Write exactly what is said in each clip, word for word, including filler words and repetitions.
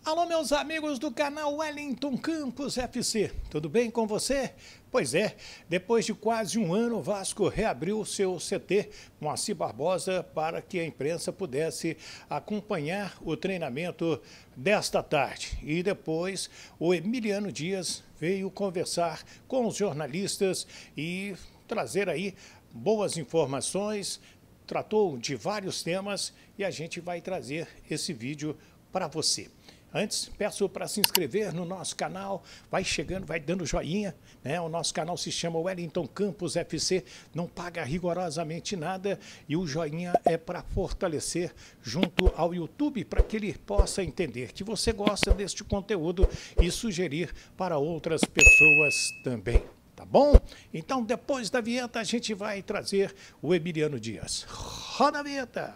Alô, meus amigos do canal Wellington Campos F C, tudo bem com você? Pois é, depois de quase um ano, o Vasco reabriu seu C T Moacir Barbosa para que a imprensa pudesse acompanhar o treinamento desta tarde. E depois o Emiliano Dias veio conversar com os jornalistas e trazer aí boas informações, tratou de vários temas e a gente vai trazer esse vídeo para você. Antes, peço para se inscrever no nosso canal, vai chegando, vai dando joinha, né? O nosso canal se chama Wellington Campos F C, não paga rigorosamente nada e o joinha é para fortalecer junto ao YouTube, para que ele possa entender que você gosta deste conteúdo e sugerir para outras pessoas também. Tá bom? Então, depois da vinheta, a gente vai trazer o Emiliano Dias. Roda a vinheta!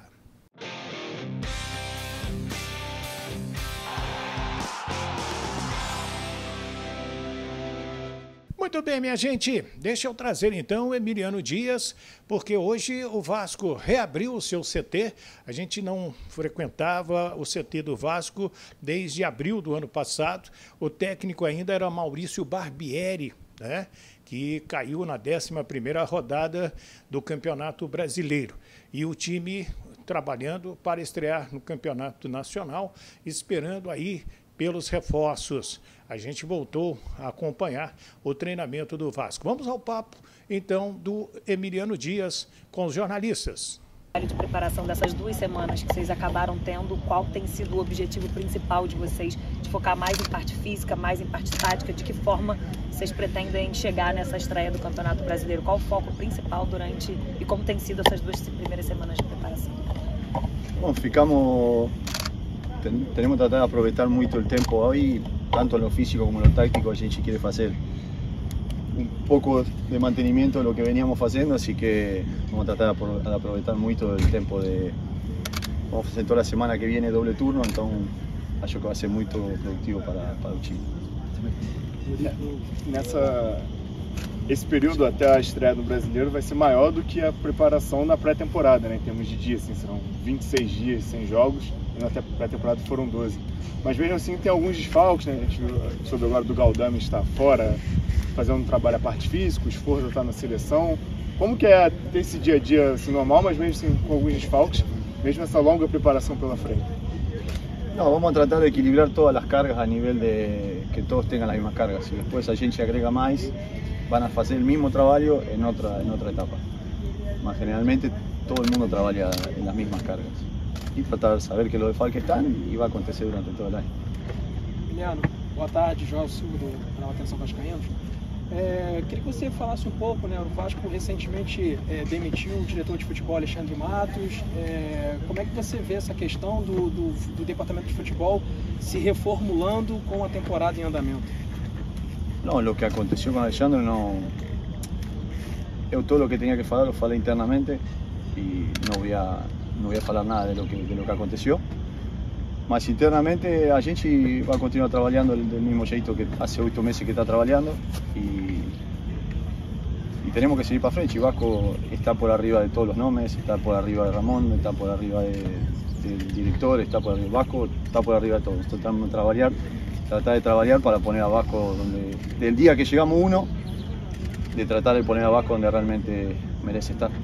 Muito bem, minha gente, deixa eu trazer então o Emiliano Dias, porque hoje o Vasco reabriu o seu C T. A gente não frequentava o C T do Vasco desde abril do ano passado. O técnico ainda era Maurício Barbieri, né, que caiu na décima primeira rodada do Campeonato Brasileiro. E o time trabalhando para estrear no Campeonato Nacional, esperando aí pelos reforços. A gente voltou a acompanhar o treinamento do Vasco. Vamos ao papo, então, do Emiliano Dias com os jornalistas. De preparação dessas duas semanas que vocês acabaram tendo, qual tem sido o objetivo principal de vocês, de focar mais em parte física, mais em parte tática, de que forma vocês pretendem chegar nessa estreia do Campeonato Brasileiro? Qual o foco principal durante e como tem sido essas duas primeiras semanas de preparação? Bom, ficamos... Tenemos que tratar de aprovechar mucho el tiempo hoy, tanto en lo físico como en lo táctico. A gente quiere hacer un poco de mantenimiento de lo que veníamos haciendo, así que vamos a tratar de aprovechar mucho el tiempo. De, vamos a hacer toda la semana que viene doble turno, entonces acho que va a ser muy productivo para, para o time. Nessa, esse período até a estreia do Brasileiro vai ser maior do que a preparação na pré-temporada, né? Em termos de dias, assim, serão vinte e seis dias sem jogos. E na pré-temporada foram doze. Mas mesmo assim tem alguns desfalques, né? A gente soube agora do Galdame estar fora, fazendo um trabalho à parte física, o Esforza está na seleção. Como que é ter esse dia a dia assim, normal, mas mesmo assim com alguns desfalques, mesmo essa longa preparação pela frente? No, vamos a tratar de equilibrar todas las cargas a nivel de que todos tengan las mismas cargas. Si después a gente agrega más, van a hacer el mismo trabajo en otra, en otra etapa. Mas generalmente todo el mundo trabaja en las mismas cargas. E tratar de saber que os desfalques estão e vai acontecer durante todo o ano. Emiliano, boa tarde, João Silva do canal Atenção Vascaínos. É, queria que você falasse um pouco, né? O Vasco recentemente é, demitiu o diretor de futebol Alexandre Matos. É, como é que você vê essa questão do, do, do departamento de futebol se reformulando com a temporada em andamento? Não, o que aconteceu com o Alexandre não. Eu todo o que tinha que falar lo falei internamente e não vou a No voy a hablar nada de lo que, de lo que aconteció, mas internamente a gente va a continuar trabajando del mismo jeito que hace ocho meses que está trabajando y, y tenemos que seguir para frente. Vasco está por arriba de todos los nombres, está por arriba de Ramón, está por arriba de, del director, está por arriba de Vasco, está por arriba de todos. Tratamos de trabajar, tratar de trabajar para poner a Vasco donde, del día que llegamos uno, de tratar de poner a Vasco donde realmente merece estar.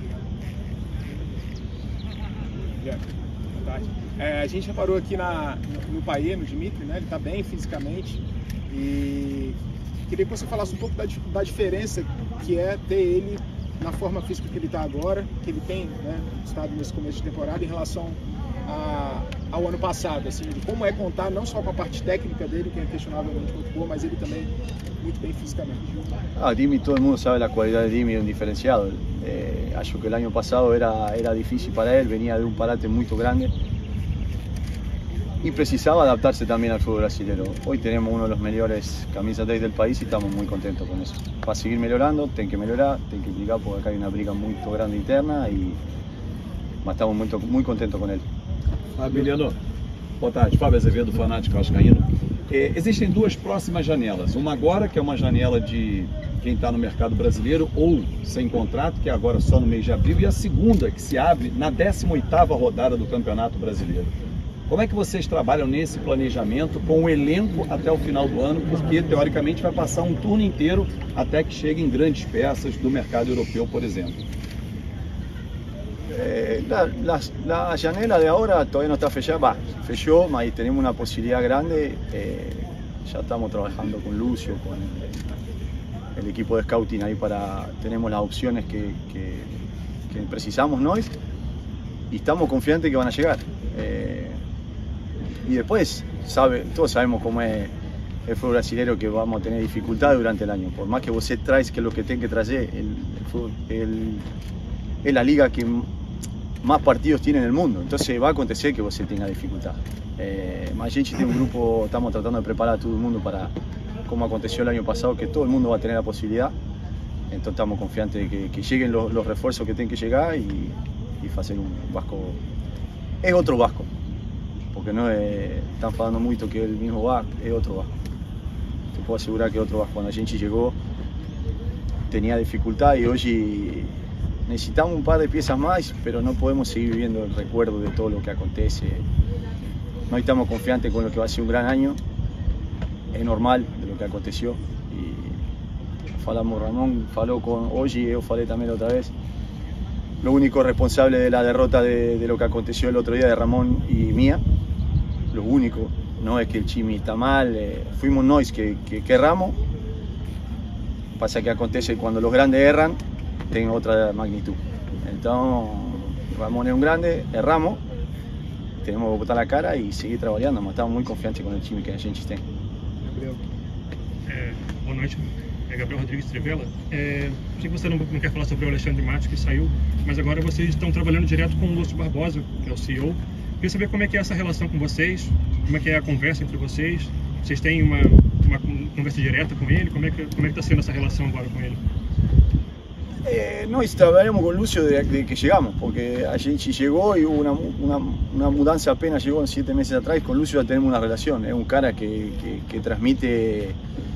É, a gente reparou aqui na, no, no Paê, no Dimitri, né? Ele está bem fisicamente e queria que você falasse um pouco da, da diferença que é ter ele na forma física que ele está agora, que ele tem, né, estado nesse começo de temporada em relação a, ao ano passado, assim, de como é contar não só com a parte técnica dele, que é questionavelmente muito boa, mas ele também muito bem fisicamente. Ah, Dimi, todo el mundo sabe la cualidad de Dimi, es un diferenciado. Eh, acho que el año pasado era, era difícil para él, venía de un parate muy grande y precisaba adaptarse también al fútbol brasileño. Hoy tenemos uno de los mejores camisas seis del país y estamos muy contentos con eso. Para seguir mejorando, tienen que mejorar, tienen que explicar porque acá hay una briga muy grande interna y estamos muy, muy contentos con él. Emiliano, boa tarde. Fábio Azevedo, fanático vascaíno. É, existem duas próximas janelas. Uma agora, que é uma janela de quem está no mercado brasileiro ou sem contrato, que é agora só no mês de abril, e a segunda, que se abre na décima oitava rodada do Campeonato Brasileiro. Como é que vocês trabalham nesse planejamento com o elenco até o final do ano? Porque, teoricamente, vai passar um turno inteiro até que cheguem grandes peças do mercado europeu, por exemplo. Eh, la, la, la janela de ahora todavía no está fechada, va, fechó, ahí tenemos una posibilidad grande, eh, ya estamos trabajando con Lucio, con el, el equipo de scouting ahí para, tenemos las opciones que, que, que precisamos, ¿no? Y estamos confiantes que van a llegar. Eh, y después, sabe, todos sabemos cómo es el fútbol brasileño, que vamos a tener dificultades durante el año, por más que vos traes que lo que tenga que traer, el, el fútbol, el, es la liga que más partidos tiene en el mundo, entonces va a acontecer que vos tenga dificultad. Eh, a gente tiene un grupo, estamos tratando de preparar a todo el mundo para, como aconteció el año pasado, que todo el mundo va a tener la posibilidad, entonces estamos confiantes de que, que lleguen los, los refuerzos que tienen que llegar y, y hacer un Vasco, es otro Vasco, porque no es, están falando mucho que es el mismo Vasco, es otro Vasco. Te puedo asegurar que es otro Vasco. Cuando a gente llegó tenía dificultad y hoy necesitamos un par de piezas más, pero no podemos seguir viviendo el recuerdo de todo lo que acontece. No estamos confiantes con lo que va a ser un gran año, es normal de lo que aconteció. Y falamos, Ramón faló con Oji, yo falé también otra vez. Lo único responsable de la derrota de, de lo que aconteció el otro día de Ramón y mía, lo único, no es que el Chimi está mal, eh, fuimos nosotros que, que, que erramos. Pasa que acontece cuando los grandes erran, tienen otra magnitud. Entonces, Ramón es un grande, erramos, tenemos que botar la cara y seguir trabajando, mas estamos muy confiantes con el time que a gente tem. É, boa noite, é Gabriel Rodrigues Trivela. É, sei que você não, não quer falar sobre o Alexandre Matos, que saiu, mas agora vocês estão trabalhando direto com o Lúcio Barbosa, que é o C E O. Queria saber como é que é essa relação com vocês, como é que é a conversa entre vocês, vocês têm uma, uma conversa direta com ele, como é que como é que está sendo essa relação agora com ele? Eh, nós trabalhamos con Lucio desde de que llegamos, porque a gente llegó y hubo una, una, una mudanza apenas llegó siete meses atrás. Con Lucio ya tenemos una relación, es un cara que, que, que transmite,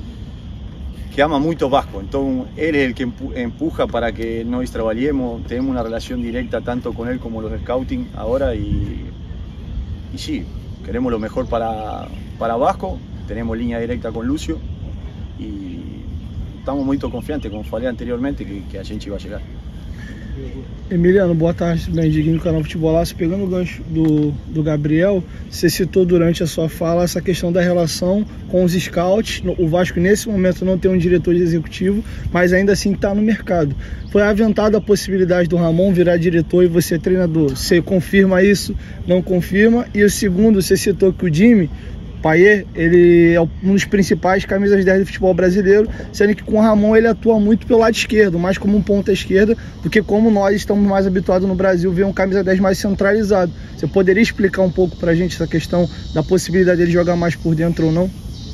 que ama mucho Vasco, entonces él es el que empuja para que nos trabajemos, tenemos una relación directa tanto con él como los scouting ahora y, y sí, queremos lo mejor para, para Vasco, tenemos línea directa con Lucio y estamos muito confiantes, como falei anteriormente, que, que a gente vai chegar. Emiliano, boa tarde, bem, Diguinho, canal Futebolaço. Pegando o gancho do, do Gabriel, você citou durante a sua fala essa questão da relação com os scouts. O Vasco nesse momento não tem um diretor executivo, mas ainda assim está no mercado. Foi aventada a possibilidade do Ramon virar diretor e você treinador. Você confirma isso? Não confirma? E o segundo, você citou que o Jimmy Payet, ele é um dos principais camisas dez do futebol brasileiro, sendo que com o Ramon ele atua muito pelo lado esquerdo, mais como um ponta esquerda, do que como nós estamos mais habituados no Brasil ver um camisa dez mais centralizado. Você poderia explicar um pouco pra gente essa questão da possibilidade dele jogar mais por dentro ou não?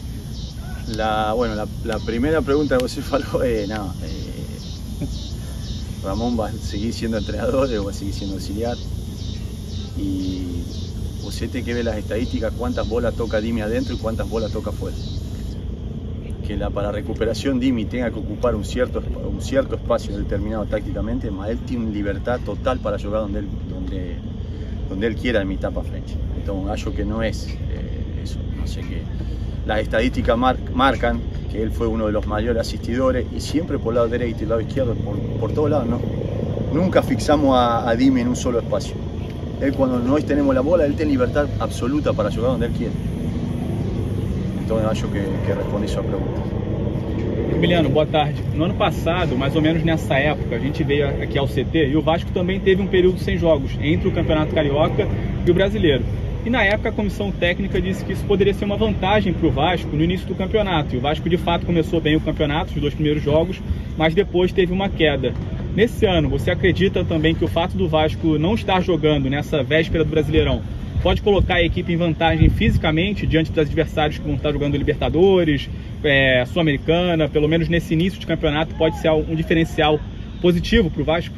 La, bueno, la, la primera pregunta que você falou é, não, eh, Ramón va a seguir siendo entrenador, va a seguir siendo auxiliar y você tem que ver las estadísticas, cuántas bolas toca Dimi adentro y cuántas bolas toca afuera. Que la para recuperación Dimi tenga que ocupar un cierto, un cierto espacio determinado tácticamente, mas él tiene libertad total para jugar donde él, donde, donde él quiera en mitad para frente. Entonces, acho que no es eh, eso, no sé qué. Las estadísticas mar, marcan que él fue uno de los mayores asistidores y siempre por el lado derecho y el lado izquierdo, por, por todos lados, ¿no? Nunca fixamos a, a Dimi en un solo espacio. Él cuando nosotros tenemos la bola, él tiene libertad absoluta para jugar donde él quiere. Então eu acho que, que responde sua pergunta. Emiliano, boa tarde. No ano passado, mais ou menos nessa época, a gente veio aqui ao C T e o Vasco também teve um período sem jogos entre o Campeonato Carioca e o Brasileiro. E na época a comissão técnica disse que isso poderia ser uma vantagem para o Vasco no início do campeonato. E o Vasco de fato começou bem o campeonato, os dois primeiros jogos, mas depois teve uma queda. Nesse ano, você acredita também que o fato do Vasco não estar jogando nessa véspera do Brasileirão pode colocar a equipe em vantagem fisicamente diante dos adversários que vão estar jogando Libertadores, é, Sul-Americana, pelo menos nesse início de campeonato pode ser um diferencial positivo para o Vasco?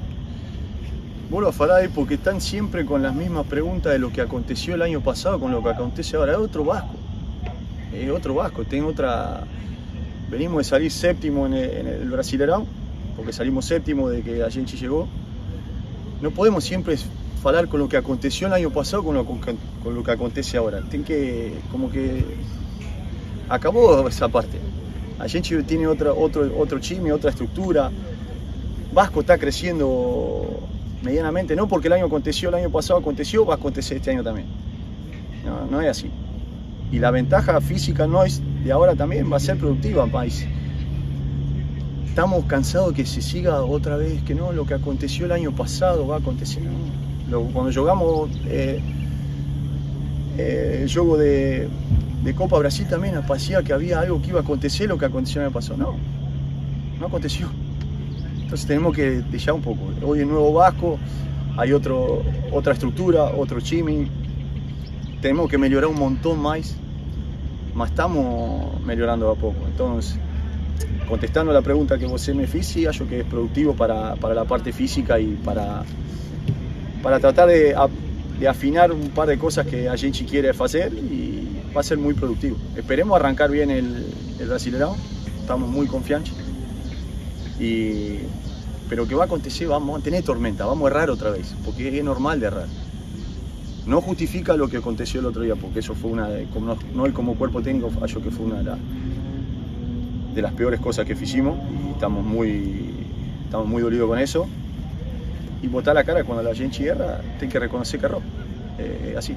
Vuelvo a falar ahí porque están siempre con las mismas preguntas de lo que aconteció el año pasado con lo que acontece ahora. Es otro Vasco, es otro Vasco, tiene otra... Venimos de salir séptimo en el, en el Brasileirão, porque salimos séptimo de que a gente llegó. No podemos siempre hablar con lo que aconteció el año pasado con lo, con, con lo que acontece ahora. Tiene que, como que acabó esa parte. A gente tiene otra, otro, otro time, otra estructura. Vasco está creciendo medianamente, no porque el año aconteció, el año pasado aconteció, va a acontecer este año también. No, no es así. Y la ventaja física no es de ahora también va a ser productiva, país. Estamos cansados de que se siga otra vez, que no, lo que aconteció el año pasado va a acontecer. No. Lo, cuando jugamos eh, eh, el juego de, de Copa Brasil también parecía que había algo que iba a acontecer, lo que aconteció el año pasado. No, no aconteció. Entonces tenemos que dejar un poco. Hoy en Nuevo Vasco hay otro, otra estructura, otro chimi. Tenemos que mejorar un montón más, mas estamos mejorando a poco. Entonces, contestando la pregunta que vos me hice, yo que es productivo para, para la parte física y para, para tratar de, de afinar un par de cosas que a gente quiere hacer y va a ser muy productivo. Esperemos arrancar bien el, el Brasileirão, estamos muy confiantes. Y, pero que va a acontecer, vamos a tener tormenta, vamos a errar otra vez, porque es normal de errar. No justifica lo que aconteció el otro día, porque eso fue una, de, como no, no como cuerpo técnico, yo que fue una de, la, de las peores cosas que hicimos y estamos muy, estamos muy dolidos con eso. Y botar la cara cuando la gente erra, tem que reconocer que errou. É, é assim.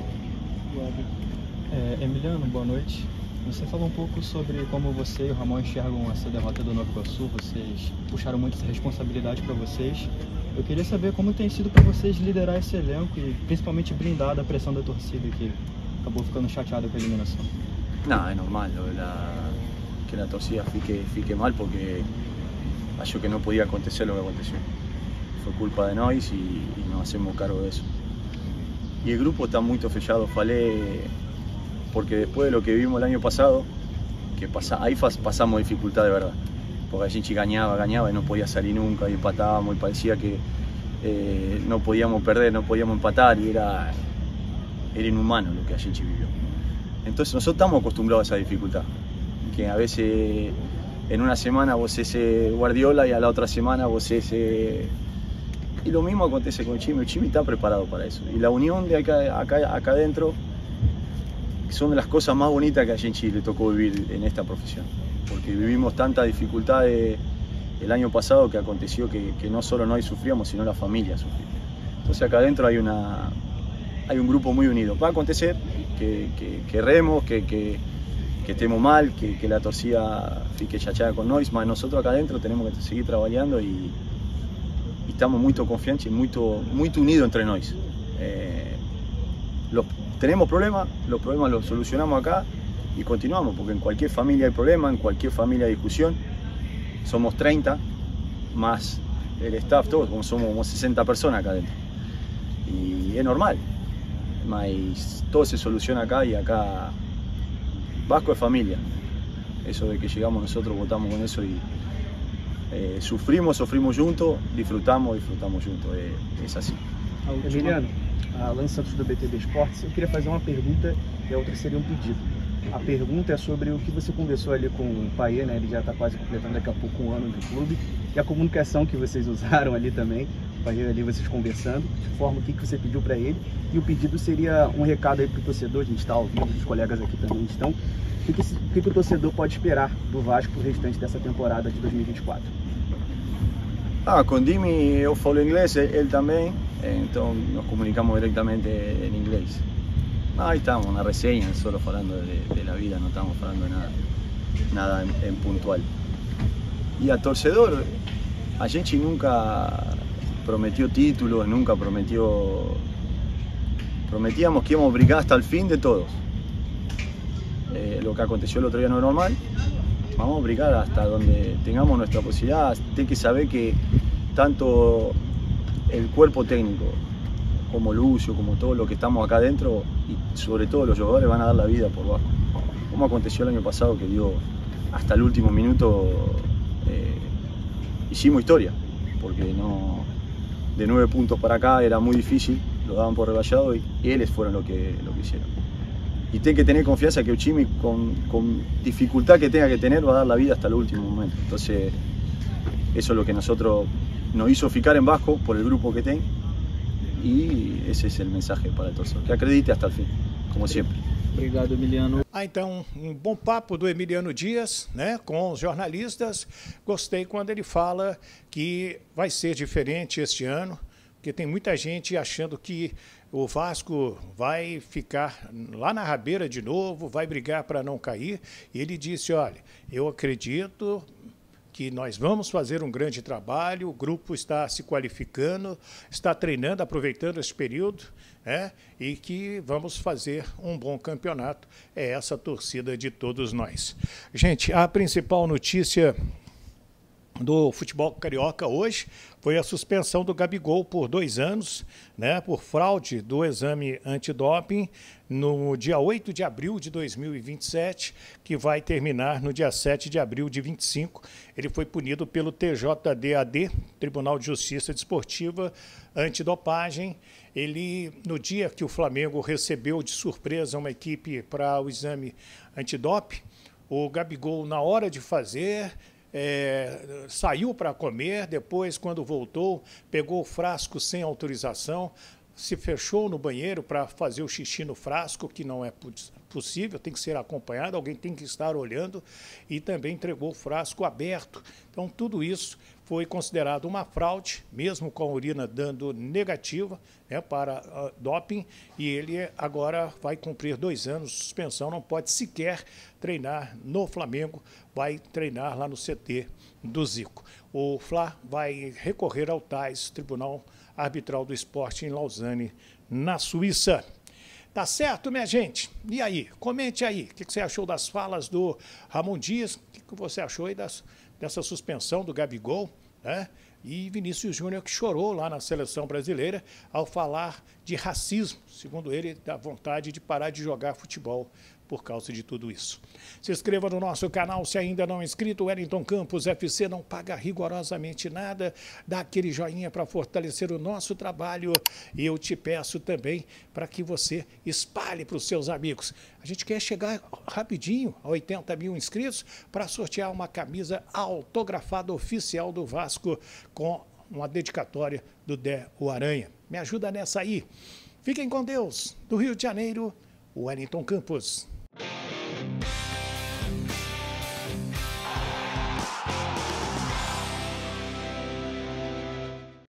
É, Emiliano, boa noite. Você falou um pouco sobre como você e o Ramon enxergam essa derrota do Nova Iguaçu. Vocês puxaram muito essa responsabilidade para vocês. Eu queria saber como tem sido para vocês liderar esse elenco e principalmente blindar a pressão da torcida que acabou ficando chateada com a eliminação. Não, é normal la, que a torcida fique, fique mal porque acho que não podia acontecer o que aconteceu. Foi culpa de nós e, e nos hacemos cargo de eso. Y el grupo está muy fechado, falei, porque después de lo que vimos el año pasado, que pasa, ahí pasamos dificultad de verdad, porque a gente ganaba, ganaba y no podía salir nunca y empatábamos y parecía que eh, no podíamos perder, no podíamos empatar y era, era inhumano lo que a gente vivió. Entonces nosotros estamos acostumbrados a esa dificultad, que a veces en una semana vos ese Guardiola y a la otra semana vos ese... Y lo mismo acontece con Chimi, el Chimi está preparado para eso. Y la unión de acá, acá, acá adentro son de las cosas más bonitas que a gente le tocó vivir en esta profesión. Porque vivimos tanta dificultad de, el año pasado que aconteció que, que no solo nosotros sufríamos, sino la familia sufría. Entonces acá adentro hay, una, hay un grupo muy unido. Va a acontecer que, que, que erremos, que, que, que estemos mal, que, que la torcida fique chachada con nosotros, mas nosotros acá adentro tenemos que seguir trabajando y y estamos muy confiantes y muy, muy unidos entre nosotros. Eh, los, tenemos problemas, los problemas los solucionamos acá y continuamos, porque en cualquier familia hay problemas, en cualquier familia hay discusión. Somos treinta, más el staff, todos, como somos como sesenta personas acá adentro. Y es normal, mas todo se soluciona acá y acá Vasco es familia. Eso de que llegamos nosotros, votamos con eso y Eh, sufrimos, sofrimos juntos, disfrutamos, disfrutamos juntos, é, é assim. Emiliano, a Alan Santos do B T V Esportes, eu queria fazer uma pergunta e a outra seria um pedido. A pergunta é sobre o que você conversou ali com o Payet, né? Ele já está quase completando daqui a pouco um ano de clube, e a comunicação que vocês usaram ali também, o Payet ali vocês conversando, de forma o que, que você pediu para ele, e o pedido seria um recado aí para o torcedor, a gente está ao vivo, os colegas aqui também estão, o que, que, que, que o torcedor pode esperar do Vasco para o restante dessa temporada de dois mil e vinte e quatro? Ah, con Dimi yo falo inglés, él también, entonces nos comunicamos directamente en inglés. Ah, ahí estamos, una reseña, solo hablando de, de la vida, no estamos hablando de nada, nada en, en puntual. Y a torcedor, a gente nunca prometió títulos, nunca prometió... Prometíamos que íbamos a brigar hasta el fin de todos. Eh, lo que aconteció el otro día no es normal. Vamos a brigar hasta donde tengamos nuestra posibilidad. Hay que saber que tanto el cuerpo técnico como Lucio, como todo lo que estamos acá adentro y sobre todo los jugadores van a dar la vida por Vasco. Como aconteció el año pasado que dio hasta el último minuto, eh, hicimos historia, porque no, de nueve puntos para acá era muy difícil, lo daban por rebañado y, y ellos fueron lo que, lo que hicieron. Y tiene que tener confianza que el Chimi, con, con dificultad que tenga que tener, va a dar la vida hasta el último momento. Entonces, eso es lo que nosotros nos hizo ficar en Vasco por el grupo que tiene. y ese es el mensaje para el torcedor, que acredite hasta el fin, como siempre. Obrigado, Emiliano. Ah, então, um bom papo do Emiliano Dias, né, com os jornalistas. Gostei quando ele fala que vai ser diferente este ano, porque tem muita gente achando que o Vasco vai ficar lá na rabeira de novo, vai brigar para não cair. E ele disse, olha, eu acredito que nós vamos fazer um grande trabalho, o grupo está se qualificando, está treinando, aproveitando esse período, né, e que vamos fazer um bom campeonato. É essa a torcida de todos nós. Gente, a principal notícia do futebol carioca hoje foi a suspensão do Gabigol por dois anos, né, por fraude do exame antidoping no dia oito de abril de dois mil e vinte e sete, que vai terminar no dia sete de abril de vinte e cinco. Ele foi punido pelo T J D A D, Tribunal de Justiça Desportiva Antidopagem. Ele, no dia que o Flamengo recebeu de surpresa uma equipe para o exame antidoping, o Gabigol, na hora de fazer, É, saiu para comer, depois, quando voltou, pegou o frasco sem autorização, se fechou no banheiro para fazer o xixi no frasco, que não é possível, tem que ser acompanhado, alguém tem que estar olhando, e também entregou o frasco aberto. Então, tudo isso foi considerado uma fraude, mesmo com a urina dando negativa, né, para uh, doping, e ele agora vai cumprir dois anos de suspensão, não pode sequer treinar no Flamengo, vai treinar lá no C T do Zico. O Fla vai recorrer ao T A S, Tribunal Arbitral do Esporte, em Lausanne, na Suíça. Tá certo, minha gente? E aí? Comente aí. O que você achou das falas do Ramon Dias? O que você achou aí das, dessa suspensão do Gabigol, né? E Vinícius Júnior, que chorou lá na seleção brasileira ao falar de racismo, segundo ele, da vontade de parar de jogar futebol por causa de tudo isso. Se inscreva no nosso canal se ainda não é inscrito. Wellington Campos F C não paga rigorosamente nada. Dá aquele joinha para fortalecer o nosso trabalho. E eu te peço também para que você espalhe para os seus amigos. A gente quer chegar rapidinho a oitenta mil inscritos para sortear uma camisa autografada oficial do Vasco com uma dedicatória do Dé o Aranha. Me ajuda nessa aí. Fiquem com Deus. Do Rio de Janeiro, Wellington Campos.